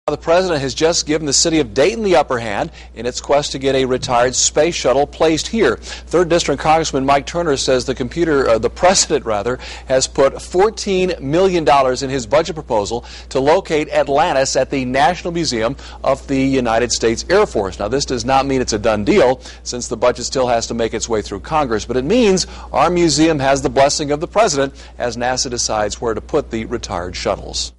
The president has just given the city of Dayton the upper hand in its quest to get a retired space shuttle placed here. 3rd District Congressman Mike Turner says the president has put $14 million in his budget proposal to locate Atlantis at the National Museum of the United States Air Force. Now, this does not mean it's a done deal, since the budget still has to make its way through Congress, but it means our museum has the blessing of the president as NASA decides where to put the retired shuttles.